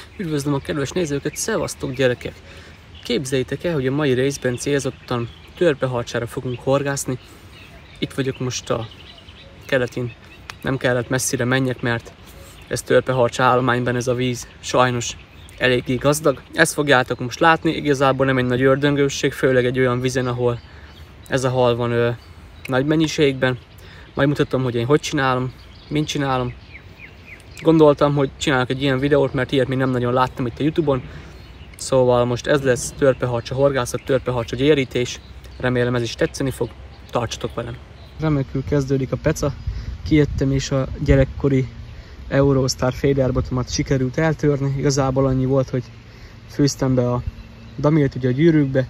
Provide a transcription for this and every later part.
Üdvözlöm a kedves nézőket, szevasztok gyerekek! Képzeljétek el, hogy a mai részben célzottan törpeharcsára fogunk horgászni. Itt vagyok most a keletin, nem kellett messzire menjek, mert ez törpeharcsa állományban ez a víz sajnos eléggé gazdag. Ezt fogjátok most látni, igazából nem egy nagy ördöngősség, főleg egy olyan vízen, ahol ez a hal van nagy mennyiségben. Majd mutatom, hogy én hogy csinálom, mint csinálom. Gondoltam, hogy csinálok egy ilyen videót, mert ilyet még nem nagyon láttam itt a YouTube-on. Szóval most ez lesz törpeharcsa horgászat, törpeharcsa gyérítés. Remélem ez is tetszeni fog. Tartsatok velem! Remekül kezdődik a peca. Kijöttem és a gyerekkori Eurostar Faderbottomat sikerült eltörni. Igazából annyi volt, hogy főztem be a damilt ugye a gyűrűkbe.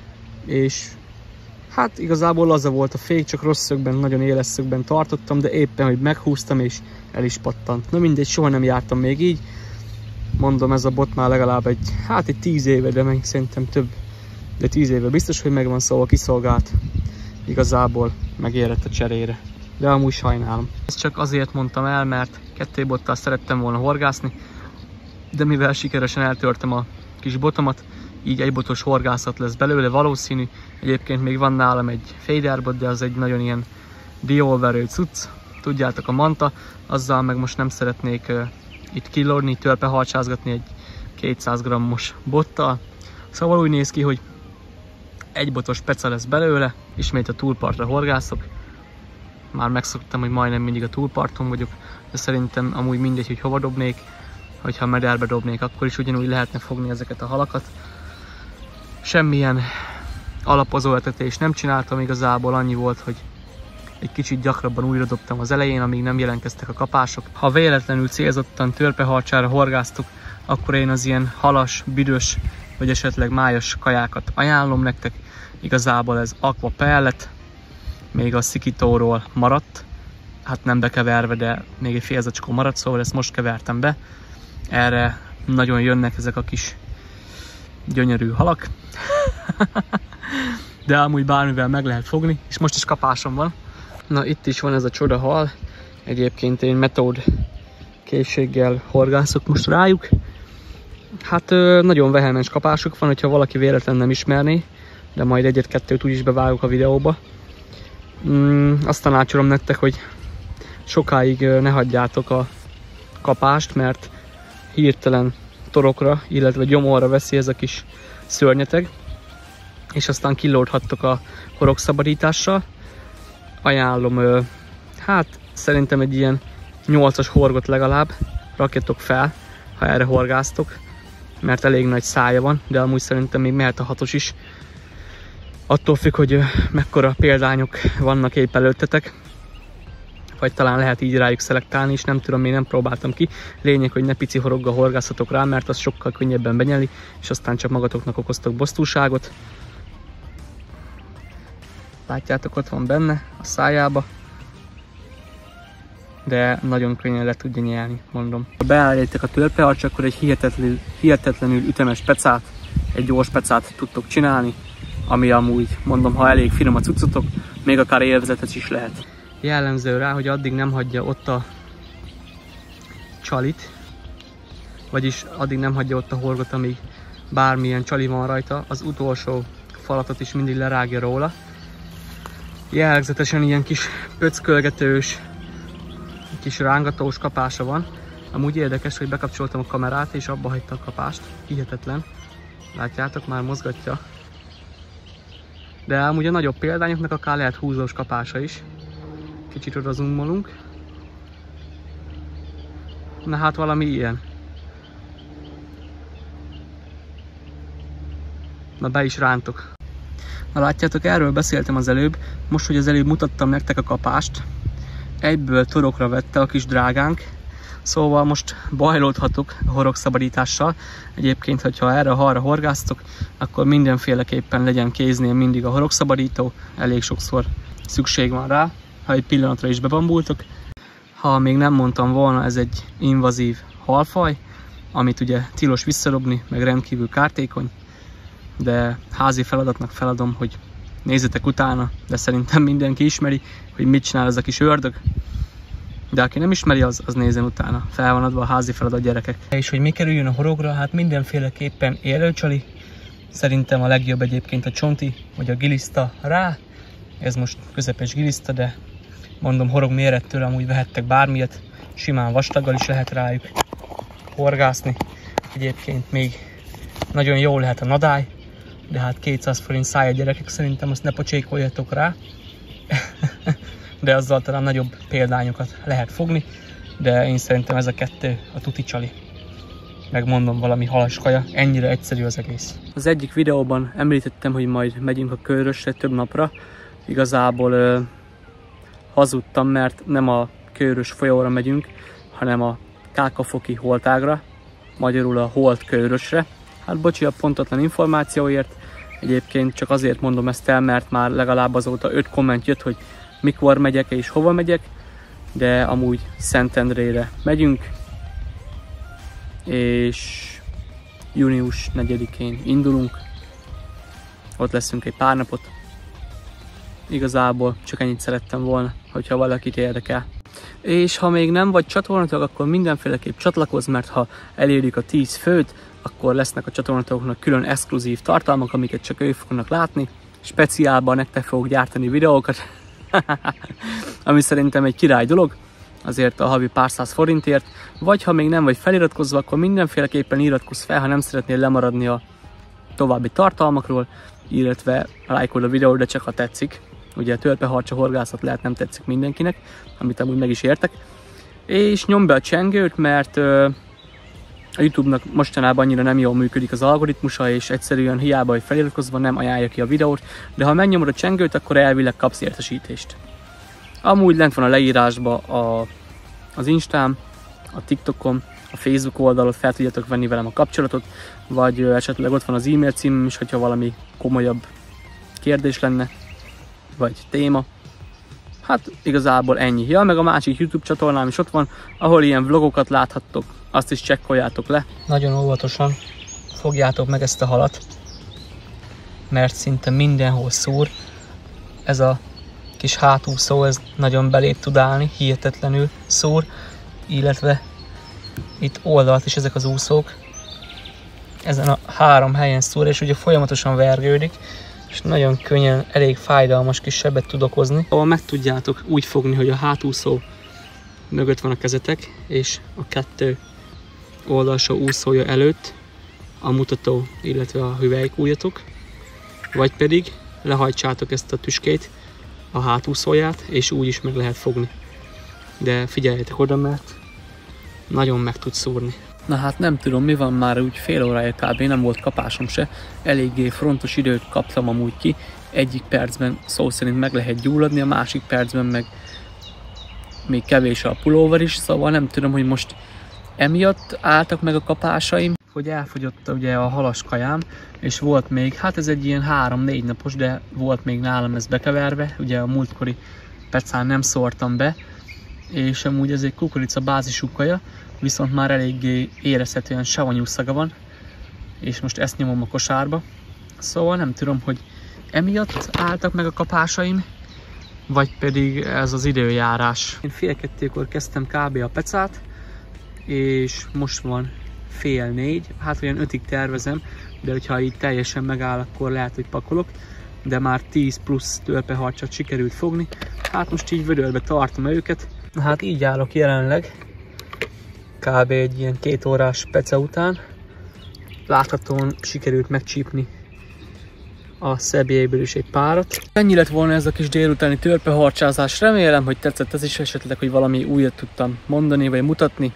És hát igazából laza volt a fék, csak rossz szögben, nagyon éles szögben tartottam, de éppen, hogy meghúztam és el is pattant. Na mindegy, soha nem jártam még így. Mondom, ez a bot már legalább egy 10 éve, de meg szerintem több. De 10 éve biztos, hogy megvan, szóval kiszolgált. Igazából megérett a cserére. De amúgy sajnálom. Ezt csak azért mondtam el, mert 2 bottal szerettem volna horgászni, de mivel sikeresen eltörtem a kis botomat, így egy botos horgászat lesz belőle valószínű. Egyébként még van nálam egy Faderbot, de az egy nagyon ilyen dióverő cucc. Tudjátok, a manta, azzal meg most nem szeretnék itt kilódni, törpeharcsázgatni egy 200 g-os bottal. Szóval úgy néz ki, hogy egy botos peca lesz belőle, ismét a túlpartra horgászok. Már megszoktam, hogy majdnem mindig a túlparton vagyok, de szerintem amúgy mindegy, hogy hova dobnék, hogyha mederbe dobnék, akkor is ugyanúgy lehetne fogni ezeket a halakat. Semmilyen alapozó etetést nem csináltam, igazából annyi volt, hogy egy kicsit gyakrabban újra dobtam az elején, amíg nem jelentkeztek a kapások. Ha véletlenül célzottan törpeharcsára horgáztuk, akkor én az ilyen halas, büdös vagy esetleg májas kajákat ajánlom nektek. Igazából ez aqua pellet, még a szikítóról maradt, hát nem bekeverve, de még egy fél zacskó maradt, szóval ezt most kevertem be. Erre nagyon jönnek ezek a kis gyönyörű halak, de amúgy bármivel meg lehet fogni, és most is kapásom van. Na, itt is van ez a csoda hal. Egyébként én metód készséggel horgászok most rájuk. Hát nagyon vehemens kapásuk van, hogyha valaki véletlen nem ismerné, de majd egyet-kettőt úgyis bevágok a videóba. Azt tanácsolom nektek, hogy sokáig ne hagyjátok a kapást, mert hirtelen torokra, illetve gyomorra veszi ez a kis szörnyeteg, és aztán kilódhattok a horogszabadítással. Ajánlom, hát szerintem egy ilyen 8-as horgot legalább rakjatok fel, ha erre horgáztok, mert elég nagy szája van, de amúgy szerintem még mehet a 6-os is. Attól függ, hogy mekkora példányok vannak épp előttetek, vagy talán lehet így rájuk szelektálni is, nem tudom, még nem próbáltam ki. Lényeg, hogy ne pici horoggal horgászatok rá, mert az sokkal könnyebben benyeli, és aztán csak magatoknak okoztok bosszúságot. Látjátok, ott van benne a szájába, de nagyon könnyen le tudja nyelni, mondom. Ha beállítok a törpeharcsa, akkor egy hihetetlenül ütemes pecát, egy gyors pecát tudtok csinálni, ami amúgy, mondom, ha elég finom a cuccotok, még akár élvezetes is lehet. Jellemző rá, hogy addig nem hagyja ott a csalit, vagyis addig nem hagyja ott a horgot, amíg bármilyen csali van rajta, az utolsó falatot is mindig lerágja róla. Jellegzetesen ilyen kis pöckölgetős, kis rángatós kapása van. Amúgy érdekes, hogy bekapcsoltam a kamerát és abba hagyta a kapást. Hihetetlen. Látjátok, már mozgatja. De amúgy a nagyobb példányoknak akár lehet húzós kapása is. Kicsit oda zoomolunk. Na hát valami ilyen. Na be is rántok. Na látjátok, erről beszéltem az előbb. Most, hogy az előbb mutattam nektek a kapást, egyből torokra vette a kis drágánk. Szóval most bajlódhatok a horogszabadítással. Egyébként, hogyha erre a halra horgáztok, akkor mindenféleképpen legyen kéznél mindig a horogszabadító. Elég sokszor szükség van rá, ha egy pillanatra is bebambultok. Ha még nem mondtam volna, ez egy invazív halfaj, amit ugye tilos visszadobni, meg rendkívül kártékony. De házi feladatnak feladom, hogy nézzetek utána, de szerintem mindenki ismeri, hogy mit csinál ez a kis ördög. De aki nem ismeri, az nézzen utána. Fel van adva a házi feladat, gyerekek. És hogy mi kerüljön a horogra, hát mindenféleképpen élőcsali. Szerintem a legjobb egyébként a csonti, vagy a giliszta rá. Ez most közepes giliszta, de mondom, horog mérettől amúgy vehettek bármilyet. Simán vastaggal is lehet rájuk horgászni. Egyébként még nagyon jó lehet a nadály, de hát 200 forint száj a gyerekek, szerintem azt ne pocsékoljatok rá. De azzal talán nagyobb példányokat lehet fogni, de én szerintem ez a kettő a tuti csali. Megmondom, valami halaskaja, ennyire egyszerű az egész. Az egyik videóban említettem, hogy majd megyünk a Kőrösre több napra. Igazából hazudtam, mert nem a Kőrös folyóra megyünk, hanem a Kákafoki holtágra, magyarul a Holt Kőrösre. Hát bocsi a pontatlan információért, egyébként csak azért mondom ezt el, mert már legalább azóta 5 komment jött, hogy mikor megyek és hova megyek, de amúgy Szentendrére megyünk, és június 4-én indulunk, ott leszünk egy pár napot. Igazából csak ennyit szerettem volna, hogyha valakit érdekel. És ha még nem vagy csatornatag, akkor mindenféleképp csatlakozz, mert ha elérjük a 10 főt, akkor lesznek a csatornatagoknak külön exkluzív tartalmak, amiket csak ők fognak látni. Speciálban nektek fogok gyártani videókat, ami szerintem egy király dolog, azért a havi pár száz forintért. Vagy ha még nem vagy feliratkozva, akkor mindenféleképpen iratkozz fel, ha nem szeretnél lemaradni a további tartalmakról, illetve lájkold a videót, de csak ha tetszik. Ugye a törpeharcsa horgászat lehet nem tetszik mindenkinek, amit amúgy meg is értek. És nyomd be a csengőt, mert a YouTube-nak mostanában annyira nem jól működik az algoritmusa, és egyszerűen hiába, hogy feliratkozva nem ajánlja ki a videót, de ha megnyomod a csengőt, akkor elvileg kapsz értesítést. Amúgy lent van a leírásban az Instám, a TikTokom, a Facebook oldalon fel tudjátok venni velem a kapcsolatot, vagy esetleg ott van az e-mail címem is, hogyha valami komolyabb kérdés lenne, vagy téma. Hát igazából ennyi. Ja, meg a másik YouTube csatornám is ott van, ahol ilyen vlogokat láthattok, azt is csekkoljátok le. Nagyon óvatosan fogjátok meg ezt a halat, mert szinte mindenhol szúr. Ez a kis hátúszó, ez nagyon belét tud állni, hihetetlenül szúr, illetve itt oldalt is ezek az úszók. Ezen a 3 helyen szúr, és ugye folyamatosan vergődik, és nagyon könnyen, elég fájdalmas kis sebet tud okozni. Ahol meg tudjátok úgy fogni, hogy a hátúszó mögött van a kezetek, és a 2 oldalsó úszója előtt a mutató, illetve a hüvelykújatok, vagy pedig lehajtsátok ezt a tüskét, a hátúszóját, és úgy is meg lehet fogni. De figyeljetek oda, mert nagyon meg tud szúrni. Na hát nem tudom, mi van, már úgy fél órája kb. Nem volt kapásom se. Eléggé frontos időt kaptam amúgy ki. Egyik percben szó szerint meg lehet gyulladni, a másik percben meg még kevés a pulóver is, szóval nem tudom, hogy most emiatt álltak meg a kapásaim, hogy elfogyott ugye a halaskajám, és volt még, hát ez egy ilyen 3-4 napos, de volt még nálam ez bekeverve, ugye a múltkori pecán nem szórtam be, és amúgy ez egy kukorica bázisú kaja, viszont már eléggé érezhetően savanyú szaga van, és most ezt nyomom a kosárba. Szóval nem tudom, hogy emiatt álltak meg a kapásaim, vagy pedig ez az időjárás. Én fél 2-kor kezdtem kb. A pecát, és most van 3:30, hát olyan 5-ig tervezem, de hogyha így teljesen megáll, akkor lehet, hogy pakolok, de már 10 plusz törpeharcsat sikerült fogni. Hát most így vödörbe tartom őket. Hát így állok jelenleg, kb. Egy ilyen 2 órás peca után. Láthatóan sikerült megcsípni a szebjéből is egy párat. Ennyi lett volna ez a kis délutáni törpeharcsázás. Remélem, hogy tetszett ez is, esetleg, hogy valami újat tudtam mondani vagy mutatni.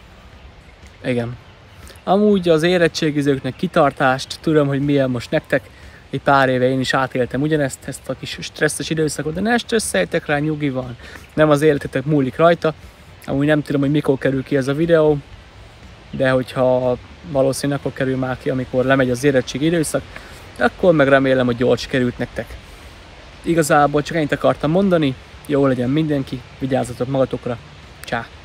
Igen. Amúgy az érettségizőknek kitartást, tudom, hogy milyen most nektek. Egy pár éve én is átéltem ugyanezt, ezt a kis stresszes időszakot, de ne stresszeljetek rá, nyugi van. Nem az életetek múlik rajta. Amúgy nem tudom, hogy mikor kerül ki ez a videó, de hogyha valószínűleg akkor kerül már ki, amikor lemegy az érettségi időszak, akkor meg remélem, hogy gyors került nektek. Igazából csak ennyit akartam mondani, jó legyen mindenki, vigyázzatok magatokra, csá!